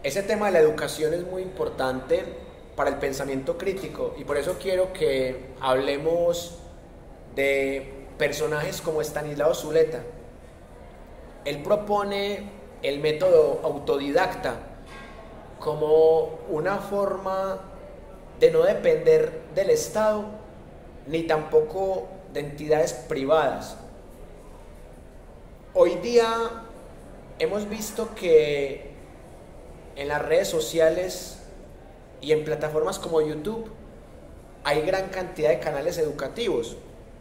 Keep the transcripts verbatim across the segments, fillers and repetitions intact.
ese tema de la educación es muy importante para el pensamiento crítico y por eso quiero que hablemos de personajes como Estanislao Zuleta. Él propone el método autodidacta como una forma de no depender del Estado ni tampoco de entidades privadas. Hoy día hemos visto que en las redes sociales y en plataformas como YouTube hay gran cantidad de canales educativos.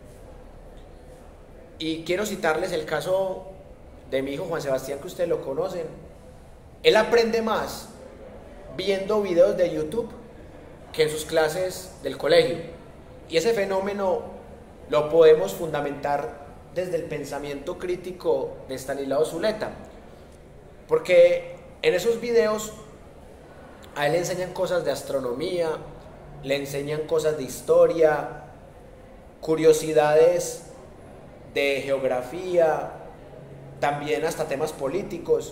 Y quiero citarles el caso de mi hijo Juan Sebastián, que ustedes lo conocen. Él aprende más viendo videos de YouTube que en sus clases del colegio. Y ese fenómeno lo podemos fundamentar desde el pensamiento crítico de Estanislao Zuleta. Porque en esos videos a él le enseñan cosas de astronomía, le enseñan cosas de historia, curiosidades de geografía, también hasta temas políticos.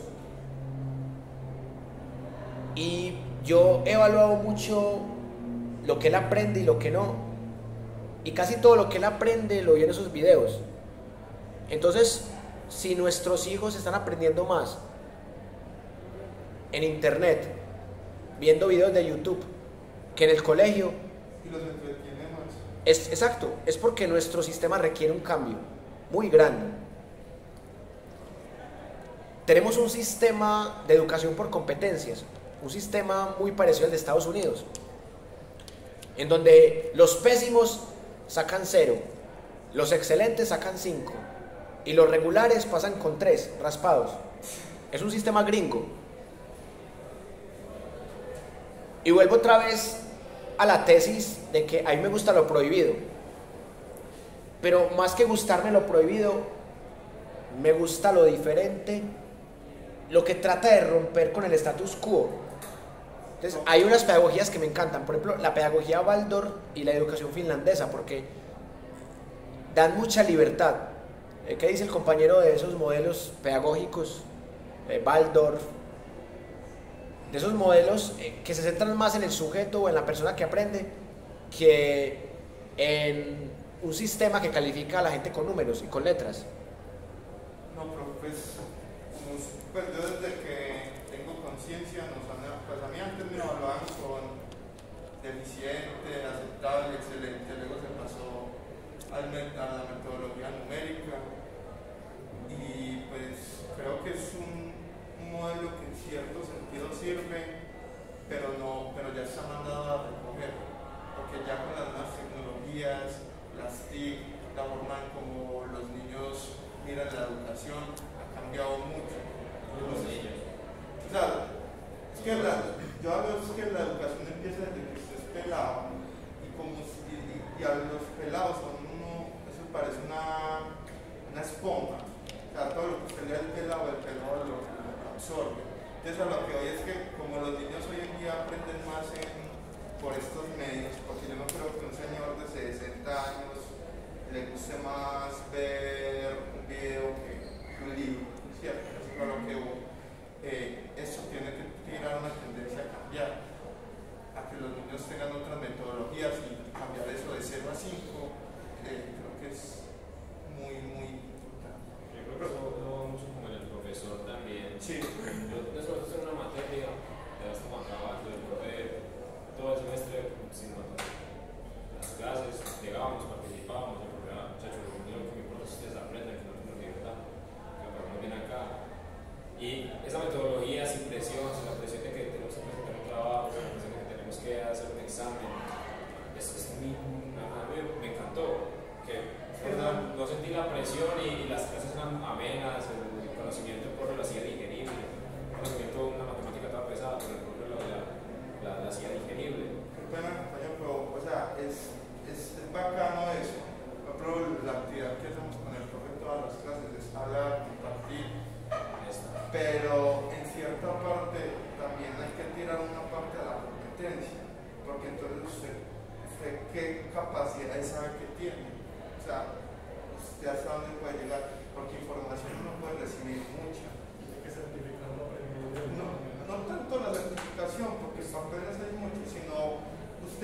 Y yo he evaluado mucho lo que él aprende y lo que no. Y casi todo lo que él aprende lo vi en esos videos. Entonces, si nuestros hijos están aprendiendo más en internet, viendo videos de YouTube, que en el colegio, y los entretiene más. Es, exacto, es porque nuestro sistema requiere un cambio muy grande. Tenemos un sistema de educación por competencias, un sistema muy parecido al de Estados Unidos, en donde los pésimos sacan cero, los excelentes sacan cinco y los regulares pasan con tres raspados. Es un sistema gringo. Y vuelvo otra vez a la tesis de que a mí me gusta lo prohibido, pero más que gustarme lo prohibido, me gusta lo diferente, lo que trata de romper con el status quo. Entonces, hay unas pedagogías que me encantan, por ejemplo, la pedagogía Waldorf y la educación finlandesa, porque dan mucha libertad. ¿Qué dice el compañero de esos modelos pedagógicos, eh, Waldorf? De esos modelos eh, que se centran más en el sujeto o en la persona que aprende que en un sistema que califica a la gente con números y con letras. No, pero pues, como, pues yo desde que tengo conciencia, nos han, pues a mí antes me evaluaban con deficiente, aceptable, excelente, luego se pasó al, a la metodología numérica y pues creo que es un, un modelo que en cierto sentido sirve, pero no, pero ya está mandado a recoger, porque ya con las nuevas tecnologías, las T I C, la forma en como los niños miran la educación ha cambiado mucho. Entonces, o sea, es que la, yo hablo es que la educación empieza desde que usted es pelado y, como, y, y, y a los pelados son uno, eso parece una, una esponja. O sea, todo lo que usted le da el pelado, el pelado lo, lo absorbe. Entonces a lo que hoy es que como los niños hoy en día aprenden más en, por estos medios, porque yo no creo que un señor de sesenta años le guste más ver un video que un libro, ¿cierto? Eso es a lo que voy. Eh, eso tiene que tirar una tendencia a cambiar, a que los niños tengan otras metodologías y cambiar eso de cero a cinco, eh, creo que es muy, muy importante. Yo creo que eso va mucho como en el profesor también. Sí. Yo después de una materia, ya estamos acabando, el profe todo el semestre sin matar. Las clases, llegábamos, participábamos, el programa, muchachos, lo único que me importa es que ustedes aprendan, que no tengan libertad, que aprendamos bien acá. Y esa metodología sin presión, sin la presión de que tenemos que presentar un trabajo, sin la presión de que tenemos que hacer un examen, es, es mi, a mí me encantó. Que no, no sentí la presión y, y las clases eran amenas, el, el conocimiento el profe lo hacía digerible, el conocimiento de una matemática estaba pesada, pero el profe lo, la, la, la hacía digerible. Qué pena, compañero, pero, o sea, es, es, es bacano eso. Por ejemplo, la actividad que hacemos con el profe en todas las clases es hablar, compartir, pero en cierta parte también hay que tirar una parte de la competencia, porque entonces usted, usted qué capacidad sabe que tiene. O sea, usted hasta dónde puede llegar, porque información uno puede recibir mucha. Hay que certificarlo. No, no tanto la certificación.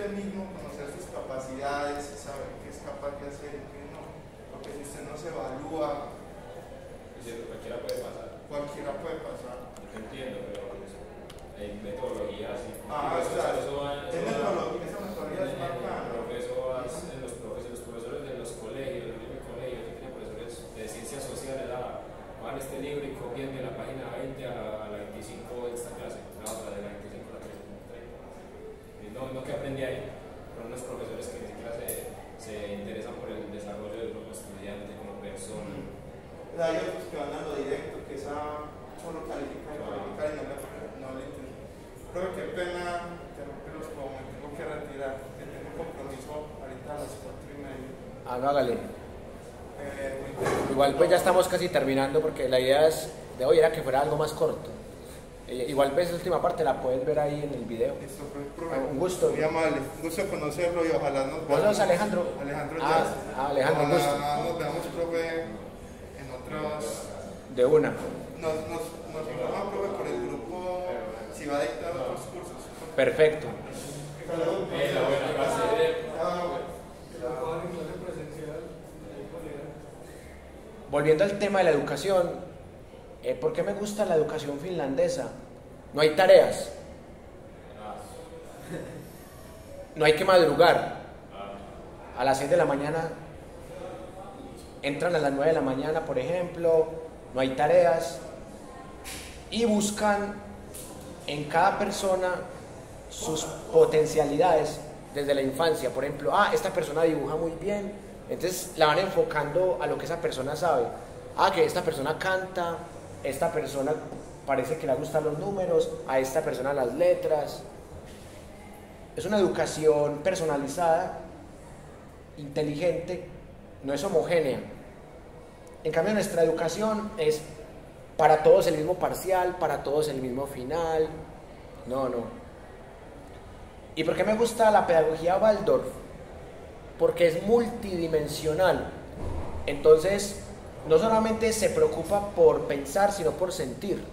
usted mismo conocer sus capacidades, saber qué es capaz de hacer y qué no. Porque si usted no se evalúa, es cierto, cualquiera puede pasar. Cualquiera puede pasar. Yo entiendo, pero pues, hay metodologías y Ah, eso, o sea, eso va, eso es va, metodología, esa metodología es en, bacana. en, profesores, en los, profesores, los profesores de los colegios, en mi colegio, yo tenía profesores de ciencias sociales, ah, van este libro y copien de la página veinte a la veinticinco de esta clase, la otra de la veinticinco a la treinta. Y no, no que aprendí ahí, pero unos profesores que ni siquiera se, se interesan por el desarrollo de uno como estudiante, como persona. Hay otros que van a lo directo, que esa solo calificar y calificar y no le, no le entienden. Creo que pena interrumpirlos, como me tengo que retirar, que tengo un compromiso ahorita a las cuatro y media. Ah, no, hágale. Eh, Igual pues ya estamos casi terminando porque la idea es, de hoy era que fuera algo más corto. Eh, igual ves la última parte, la puedes ver ahí en el video. Listo, pues, profe. Ah, un gusto. Muy amable, un gusto conocerlo y ojalá nos ¿Vos sos Alejandro? Alejandro Ah, Jazz. ah, Alejandro, un gusto. Ojalá nos veamos, profe, en otros... De una. Nos, nos, nos informa, profe, por el grupo si va a dictar otros cursos. Perfecto. Salud. Eh, la buena clase de- Ah, bueno. Volviendo al tema de la educación, eh, ¿por qué me gusta la educación finlandesa? No hay tareas, no hay que madrugar. A las seis de la mañana entran a las nueve de la mañana, por ejemplo, no hay tareas y buscan en cada persona sus potencialidades desde la infancia. Por ejemplo, ah, esta persona dibuja muy bien, entonces la van enfocando a lo que esa persona sabe. Ah, que esta persona canta, esta persona parece que le gustan los números, a esta persona las letras. Es una educación personalizada, inteligente, no es homogénea. En cambio, nuestra educación es para todos el mismo parcial, para todos el mismo final. No, no. ¿Y por qué me gusta la pedagogía Waldorf? Porque es multidimensional. Entonces, no solamente se preocupa por pensar, sino por sentir.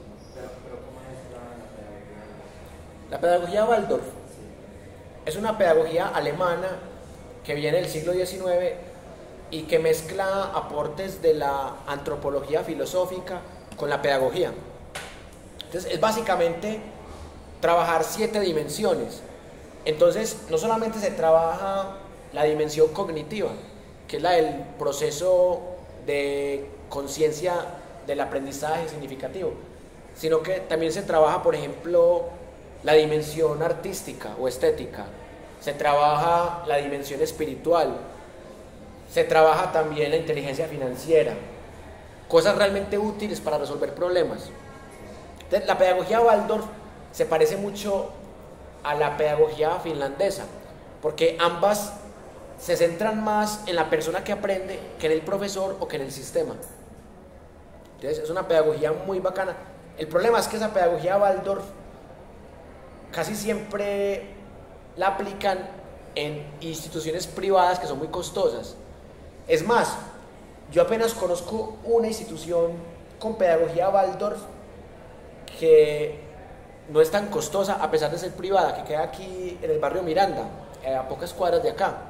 La pedagogía Waldorf es una pedagogía alemana que viene del siglo diecinueve y que mezcla aportes de la antropología filosófica con la pedagogía. Entonces, es básicamente trabajar siete dimensiones. Entonces, no solamente se trabaja la dimensión cognitiva, que es la del proceso de conciencia del aprendizaje significativo, sino que también se trabaja, por ejemplo, la dimensión artística o estética, se trabaja la dimensión espiritual, se trabaja también la inteligencia financiera, cosas realmente útiles para resolver problemas. Entonces, la pedagogía Waldorf se parece mucho a la pedagogía finlandesa, porque ambas se centran más en la persona que aprende que en el profesor o que en el sistema. Entonces, es una pedagogía muy bacana. El problema es que esa pedagogía Waldorf casi siempre la aplican en instituciones privadas que son muy costosas. Es más, yo apenas conozco una institución con pedagogía Waldorf que no es tan costosa a pesar de ser privada, que queda aquí en el barrio Miranda, a pocas cuadras de acá.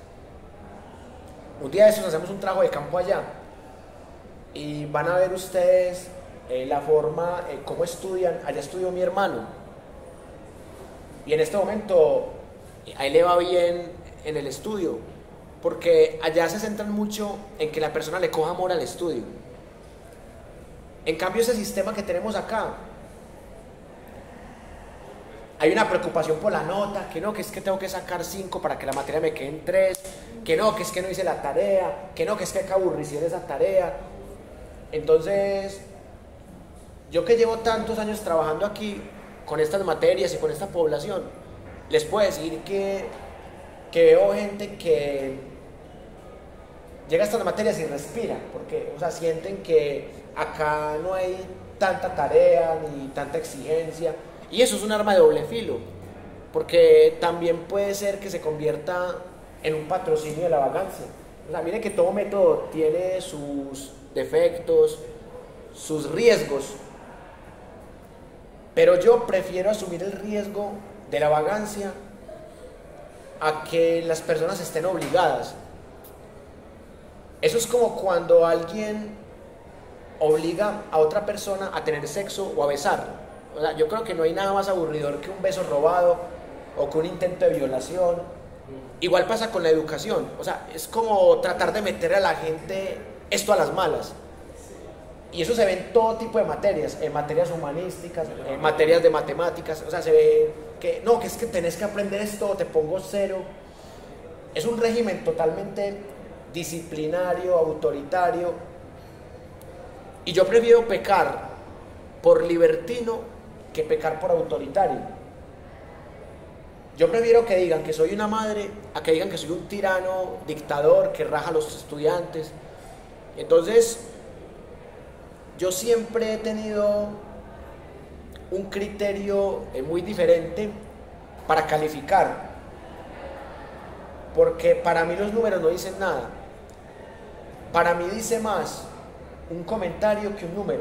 Un día de estos hacemos un trabajo de campo allá y van a ver ustedes eh, la forma, eh, cómo estudian. Allá estudió mi hermano y en este momento a él le va bien en el estudio, porque allá se centran mucho en que la persona le coja amor al estudio. En cambio, ese sistema que tenemos acá, hay una preocupación por la nota, que no, que es que tengo que sacar cinco para que la materia me quede en tres, que no, que es que no hice la tarea, que no, que es que hay que aburrirse de esa tarea. Entonces, yo que llevo tantos años trabajando aquí con estas materias y con esta población, les puedo decir que, que veo gente que llega a estas materias y respira, porque, o sea, sienten que acá no hay tanta tarea ni tanta exigencia. Y eso es un arma de doble filo, porque también puede ser que se convierta en un patrocinio de la vagancia. O sea, mire que todo método tiene sus defectos, sus riesgos, pero yo prefiero asumir el riesgo de la vagancia a que las personas estén obligadas. Eso es como cuando alguien obliga a otra persona a tener sexo o a besar. O sea, yo creo que no hay nada más aburridor que un beso robado o que un intento de violación. Igual pasa con la educación. O sea, es como tratar de meter a la gente esto a las malas. Y eso se ve en todo tipo de materias, en materias humanísticas, en materias de matemáticas. O sea, se ve que no, que es que tenés que aprender esto, te pongo cero. Es un régimen totalmente disciplinario, autoritario. Y yo prefiero pecar por libertino que pecar por autoritario. Yo prefiero que digan que soy una madre a que digan que soy un tirano, dictador, que raja a los estudiantes. Entonces, yo siempre he tenido un criterio muy diferente para calificar, porque para mí los números no dicen nada. Para mí dice más un comentario que un número.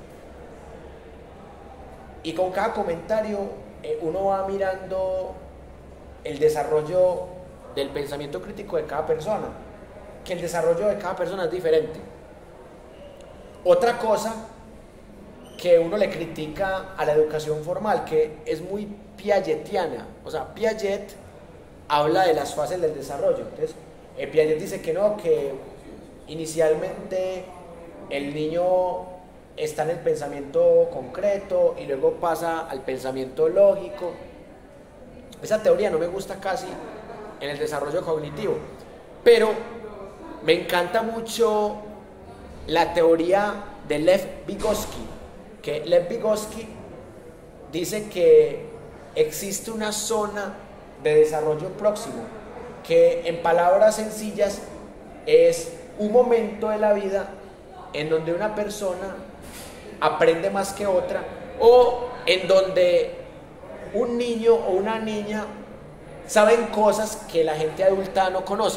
Y con cada comentario eh, uno va mirando el desarrollo del pensamiento crítico de cada persona, que el desarrollo de cada persona es diferente. Otra cosa que uno le critica a la educación formal, que es muy piagetiana. O sea, Piaget habla de las fases del desarrollo. Entonces, eh, Piaget dice que no, que inicialmente el niño está en el pensamiento concreto y luego pasa al pensamiento lógico. Esa teoría no me gusta casi en el desarrollo cognitivo, pero me encanta mucho la teoría de Lev Vygotsky, que Lev Vygotsky dice que existe una zona de desarrollo próximo, que en palabras sencillas es un momento de la vida en donde una persona aprende más que otra, o en donde un niño o una niña saben cosas que la gente adulta no conoce.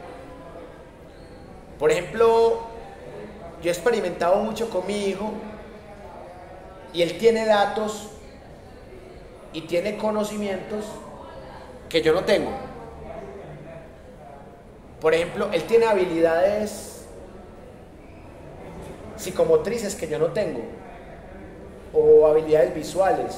Por ejemplo, yo he experimentado mucho con mi hijo y él tiene datos y tiene conocimientos que yo no tengo. Por ejemplo, él tiene habilidades psicomotrices que yo no tengo, o habilidades visuales,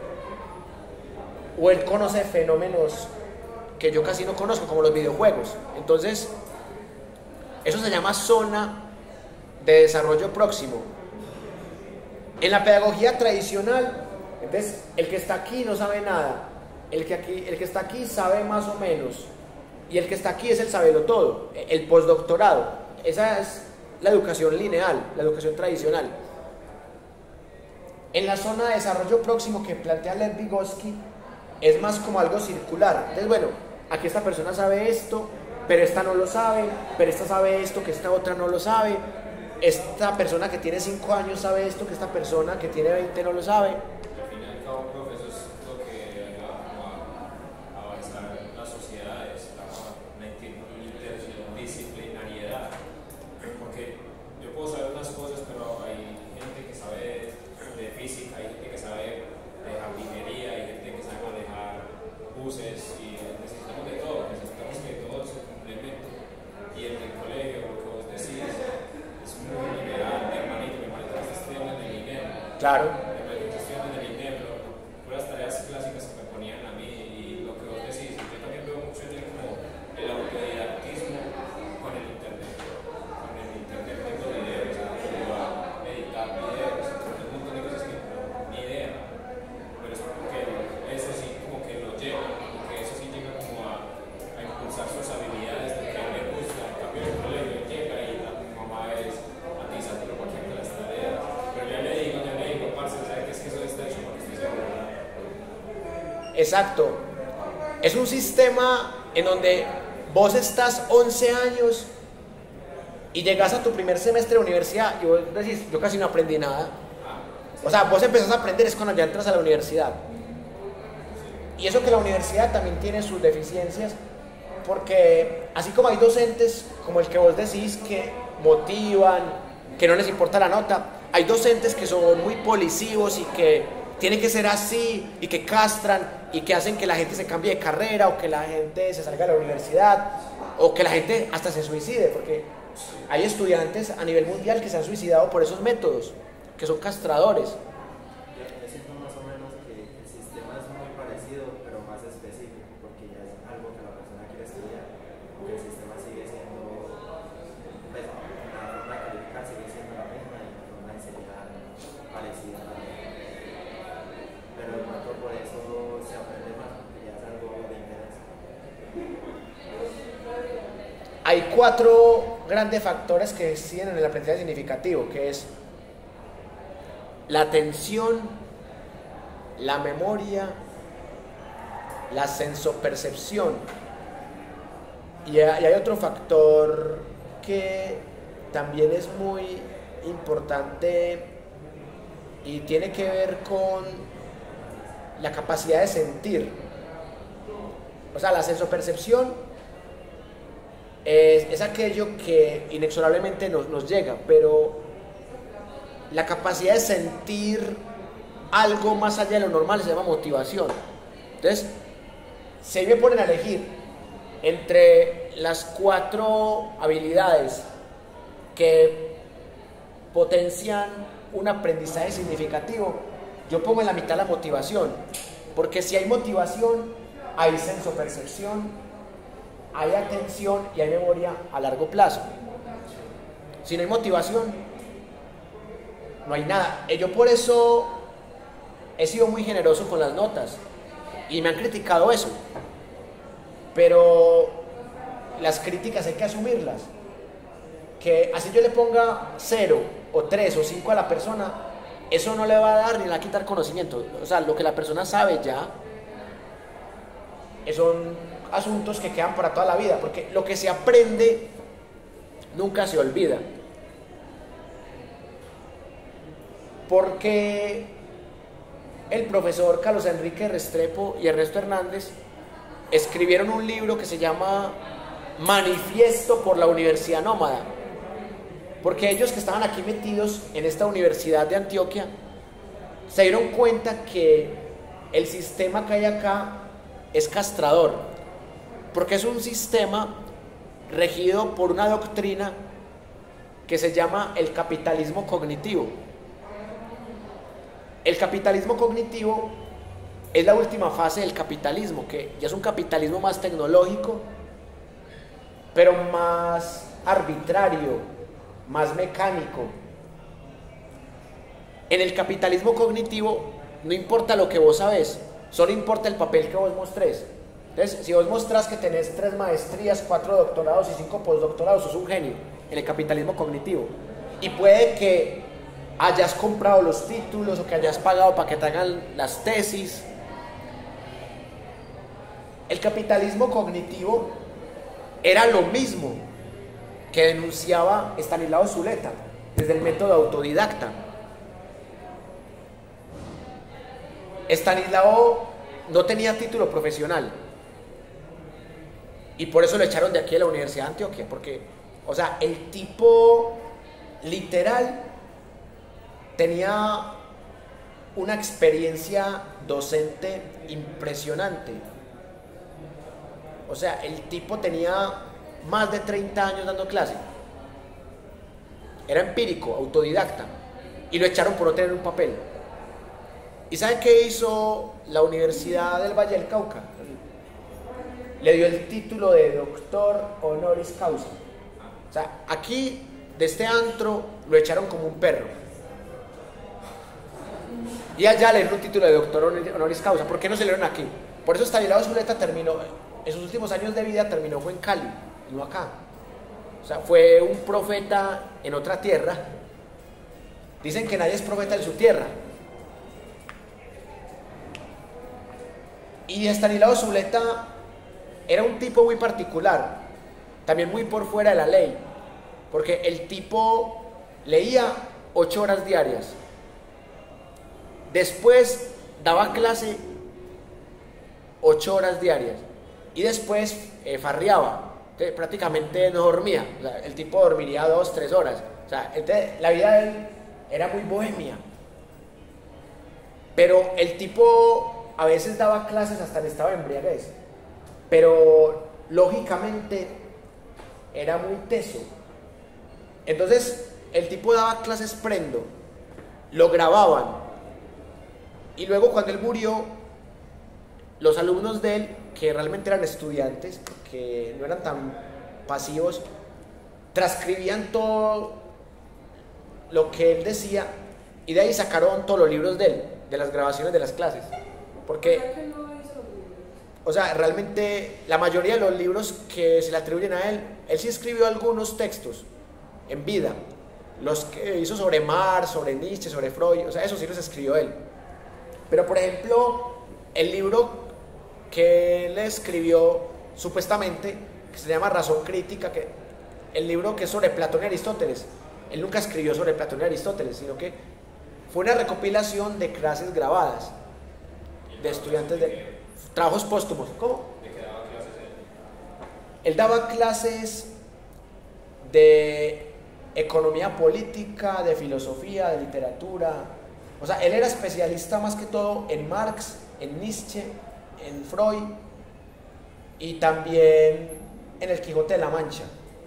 o él conoce fenómenos que yo casi no conozco, como los videojuegos. Entonces, eso se llama zona de desarrollo próximo. En la pedagogía tradicional, entonces, el que está aquí no sabe nada, el que, aquí, el que está aquí sabe más o menos, y el que está aquí es el sabelotodo, el postdoctorado. Esa es la educación lineal, la educación tradicional. En la zona de desarrollo próximo que plantea Lev Vygotsky, es más como algo circular. Entonces, bueno, aquí esta persona sabe esto, pero esta no lo sabe, pero esta sabe esto que esta otra no lo sabe. Esta persona que tiene cinco años sabe esto que esta persona que tiene veinte no lo sabe. Al fin y al cabo, profe, eso es lo que ayuda como a avanzar las sociedades, la interdisciplinariedad. Porque yo puedo saber unas cosas, pero hay gente que sabe de física, hay gente que sabe de jardinería, hay gente que sabe manejar buses, y necesitamos de todo, necesitamos que todo se complemente. Y en el colegio, lo que vos decís, es muy liberal. Mi hermanito, mi hermanito está estudiando en el INEM. Claro. Mi hermanito está estudiando en el INEM, puras tareas clásicas que me ponían a mí, y lo que vos decís, yo también veo mucho en él como el autodidactismo con el internet. Con el internet tengo videos, yo a editar videos, un montón de cosas que ni idea. Pero es porque eso sí como que lo lleva, porque eso sí llega como a, a impulsar sus habilidades de que le gusta. En cambio el colegio llega y la mamá es atizándolo para que haga las tareas. Pero ya le digo, ya le digo, parce, ¿sabe qué es que eso está hecho porque estoy seguro? Exacto. Es un sistema en donde vos estás once años y llegas a tu primer semestre de universidad y vos decís, yo casi no aprendí nada. O sea, vos empezás a aprender es cuando ya entras a la universidad. Y eso que la universidad también tiene sus deficiencias, porque así como hay docentes como el que vos decís que motivan, que no les importa la nota, hay docentes que son muy polisivos y que tiene que ser así y que castran y que hacen que la gente se cambie de carrera o que la gente se salga de la universidad o que la gente hasta se suicide, porque hay estudiantes a nivel mundial que se han suicidado por esos métodos, que son castradores. Yo siento más o menos que el sistema es muy parecido, pero más específico, porque ya es algo que la persona quiere estudiar, porque el sistema sigue siendo, pues, la forma de calificar sigue siendo la misma y la forma de enseñar parecida también. Pero de pronto por eso se aprende más, porque ya es algo de interés. Hay cuatro grandes factores que deciden en el aprendizaje significativo, que es la atención, la memoria, la sensopercepción. Y hay otro factor que también es muy importante y tiene que ver con la capacidad de sentir. O sea, la sensopercepción es, es aquello que inexorablemente nos, nos llega, pero la capacidad de sentir algo más allá de lo normal se llama motivación. Entonces, si ahí me ponen a elegir entre las cuatro habilidades que potencian un aprendizaje significativo, yo pongo en la mitad la motivación, porque si hay motivación, hay sensopercepción, hay atención y hay memoria a largo plazo. Si no hay motivación, no hay nada. Yo por eso he sido muy generoso con las notas y me han criticado eso, pero las críticas hay que asumirlas, que así yo le ponga cero o tres o cinco a la persona, eso no le va a dar ni le va a quitar conocimiento. O sea, lo que la persona sabe ya son asuntos que quedan para toda la vida, porque lo que se aprende nunca se olvida. Porque el profesor Carlos Enrique Restrepo y Ernesto Hernández escribieron un libro que se llama Manifiesto por la Universidad Nómada, porque ellos que estaban aquí metidos en esta Universidad de Antioquia se dieron cuenta que el sistema que hay acá es castrador, porque es un sistema regido por una doctrina que se llama el capitalismo cognitivo. El capitalismo cognitivo es la última fase del capitalismo, que ya es un capitalismo más tecnológico, pero más arbitrario, más mecánico. En el capitalismo cognitivo no importa lo que vos sabés, solo importa el papel que vos mostrés. Entonces, si vos mostrás que tenés tres maestrías, cuatro doctorados y cinco postdoctorados, sos un genio en el capitalismo cognitivo. Y puede que hayas comprado los títulos o que hayas pagado para que te hagan las tesis. El capitalismo cognitivo era lo mismo que denunciaba Estanislao Zuleta desde el método autodidacta. Estanislao no tenía título profesional y por eso lo echaron de aquí de la Universidad de Antioquia, porque, o sea, el tipo literal tenía una experiencia docente impresionante. O sea, el tipo tenía más de treinta años dando clase. Era empírico, autodidacta, y lo echaron por no tener un papel. ¿Y saben qué hizo la Universidad del Valle del Cauca? Le dio el título de doctor honoris causa. O sea, aquí de este antro lo echaron como un perro. Y allá le dieron un título de doctor honoris causa. ¿Por qué no se le dieron aquí? Por eso Estanislao Zuleta terminó, en sus últimos años de vida terminó fue en Cali, no acá. O sea, fue un profeta en otra tierra. Dicen que nadie es profeta en su tierra. Y Estanislao Zuleta era un tipo muy particular, también muy por fuera de la ley, porque el tipo leía ocho horas diarias, después daba clase ocho horas diarias y después eh, farreaba, entonces, prácticamente no dormía. O sea, el tipo dormiría dos, tres horas. O sea, entonces, la vida de él era muy bohemia. Pero el tipo a veces daba clases hasta en estado de embriaguez, pero lógicamente era muy teso. Entonces el tipo daba clases prendo, lo grababan, y luego cuando él murió, los alumnos de él, que realmente eran estudiantes, que no eran tan pasivos, transcribían todo lo que él decía, y de ahí sacaron todos los libros de él, de las grabaciones de las clases. Porque, o sea, realmente la mayoría de los libros que se le atribuyen a él, él sí escribió algunos textos en vida, los que hizo sobre Marx, sobre Nietzsche, sobre Freud, o sea, esos sí los escribió él. Pero por ejemplo, el libro que él escribió supuestamente, que se llama Razón Crítica, que el libro que es sobre Platón y Aristóteles, él nunca escribió sobre Platón y Aristóteles, sino que fue una recopilación de clases grabadas de estudiantes de trabajos póstumos. ¿Cómo? ¿De qué daba clases él? Él daba clases de economía política, de filosofía, de literatura. O sea, él era especialista más que todo en Marx, en Nietzsche, en Freud y también en el Quijote de la Mancha.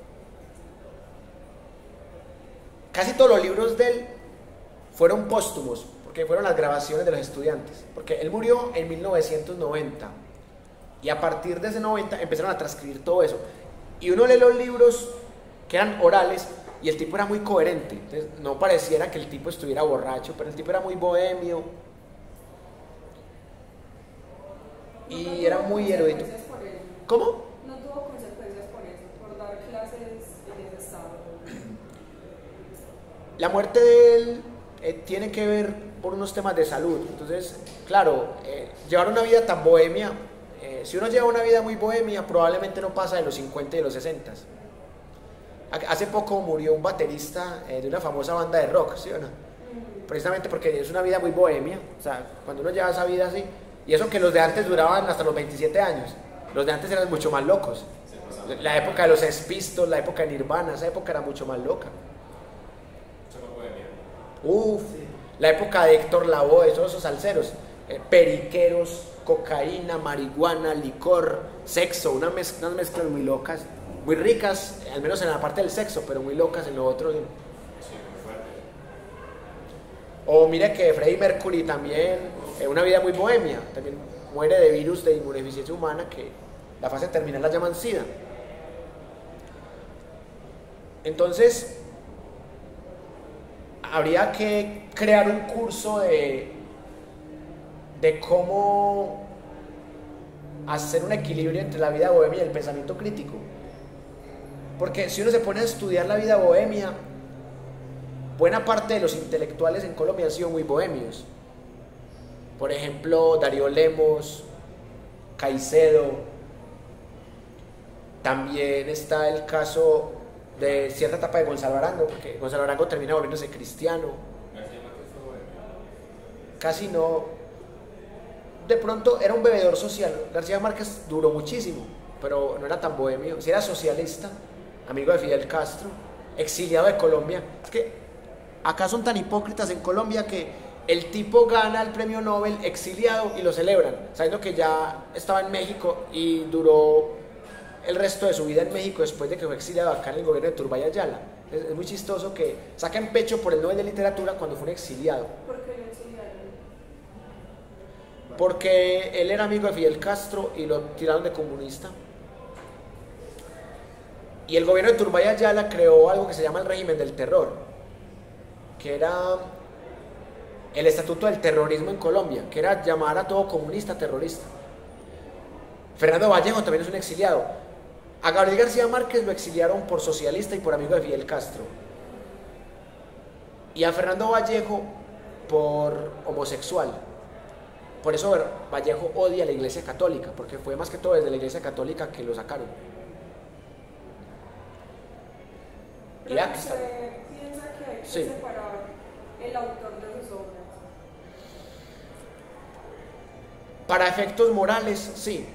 Casi todos los libros de él fueron póstumos, porque fueron las grabaciones de los estudiantes, porque él murió en mil novecientos noventa y a partir de ese noventa empezaron a transcribir todo eso, y uno lee los libros que eran orales y el tipo era muy coherente. Entonces no pareciera que el tipo estuviera borracho, pero el tipo era muy bohemio y era muy erudito. ¿Cómo? No tuvo consecuencias por eso, por dar clases en ese estado. La muerte de él eh, tiene que ver por unos temas de salud. Entonces, claro, eh, llevar una vida tan bohemia, eh, si uno lleva una vida muy bohemia, probablemente no pasa de los cincuenta y de los sesenta. Hace poco murió un baterista eh, de una famosa banda de rock, ¿sí o no? Precisamente porque es una vida muy bohemia. O sea, cuando uno lleva esa vida así, y eso que los de antes duraban hasta los veintisiete años, los de antes eran mucho más locos. La época de los Sex Pistols, la época de Nirvana, esa época era mucho más loca. Uf, la época de Héctor Lavoe, todos esos salseros, eh, periqueros, cocaína, marihuana, licor, sexo, una mez unas mezclas muy locas, muy ricas, al menos en la parte del sexo, pero muy locas en lo otro. Sí, muy fuerte. O mire que Freddie Mercury también, eh, una vida muy bohemia, también muere de virus de inmunodeficiencia humana, que la fase terminal la llaman SIDA. Entonces, habría que crear un curso de, de cómo hacer un equilibrio entre la vida bohemia y el pensamiento crítico. Porque si uno se pone a estudiar la vida bohemia, buena parte de los intelectuales en Colombia han sido muy bohemios. Por ejemplo, Darío Lemos, Caicedo. También está el caso de cierta etapa de Gonzalo Arango, porque Gonzalo Arango termina volviéndose cristiano. Casi no. De pronto era un bebedor social. García Márquez duró muchísimo, pero no era tan bohemio. Si era socialista, amigo de Fidel Castro, exiliado de Colombia. Es que acá son tan hipócritas en Colombia que el tipo gana el premio Nobel exiliado y lo celebran, sabiendo que ya estaba en México y duró el resto de su vida en México después de que fue exiliado acá en el gobierno de Turbay Ayala. Es, es muy chistoso que saquen pecho por el Nobel de Literatura cuando fue un exiliado. ¿Por qué lo exiliaron? Porque él era amigo de Fidel Castro y lo tiraron de comunista. Y el gobierno de Turbay Ayala creó algo que se llama el régimen del terror, que era el estatuto del terrorismo en Colombia, que era llamar a todo comunista terrorista. Fernando Vallejo también es un exiliado. A Gabriel García Márquez lo exiliaron por socialista y por amigo de Fidel Castro. Y a Fernando Vallejo por homosexual. Por eso Vallejo odia a la Iglesia Católica, porque fue más que todo desde la Iglesia Católica que lo sacaron. Y Pero ya que usted está. piensa que hay que Sí. separar el autor de sus obras. Para efectos morales, sí.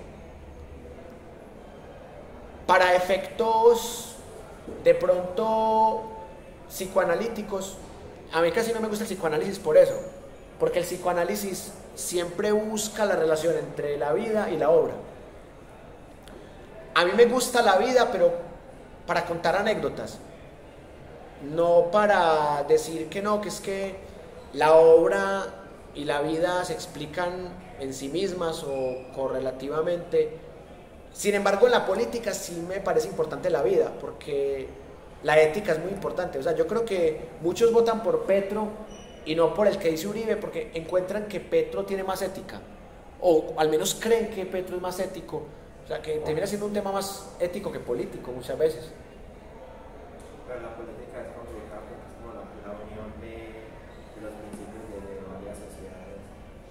Para efectos de pronto psicoanalíticos, a mí casi no me gusta el psicoanálisis por eso, porque el psicoanálisis siempre busca la relación entre la vida y la obra. A mí me gusta la vida, pero para contar anécdotas, no para decir que no, que es que la obra y la vida se explican en sí mismas o correlativamente. Sin embargo, en la política sí me parece importante la vida, porque la ética es muy importante. O sea, yo creo que muchos votan por Petro y no por el que dice Uribe, porque encuentran que Petro tiene más ética, o al menos creen que Petro es más ético. O sea, que termina siendo un tema más ético que político muchas veces. Pero la política es complicada porque es como la, la unión de, de los principios de, de varias sociedades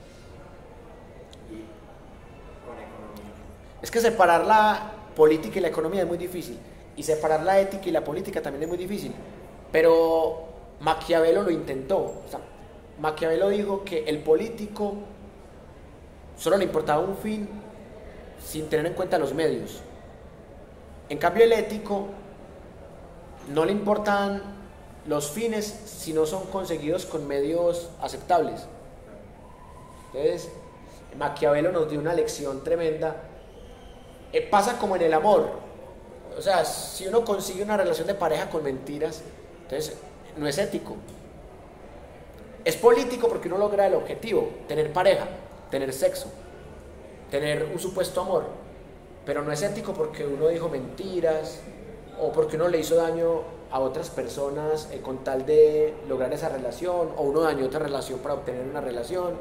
y con economía. Es que separar la política y la economía es muy difícil, y separar la ética y la política también es muy difícil, pero Maquiavelo lo intentó. O sea, Maquiavelo dijo que el político solo le importaba un fin sin tener en cuenta los medios. En cambio, el ético no le importan los fines si no son conseguidos con medios aceptables. Entonces, Maquiavelo nos dio una lección tremenda. Eh, pasa como en el amor. O sea, si uno consigue una relación de pareja con mentiras, entonces no es ético. Es político porque uno logra el objetivo, tener pareja, tener sexo, tener un supuesto amor, pero no es ético porque uno dijo mentiras o porque uno le hizo daño a otras personas eh, con tal de lograr esa relación, o uno dañó otra relación para obtener una relación.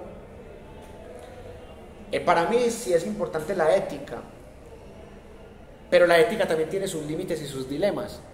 Eh, para mí sí es importante la ética, pero la ética también tiene sus límites y sus dilemas.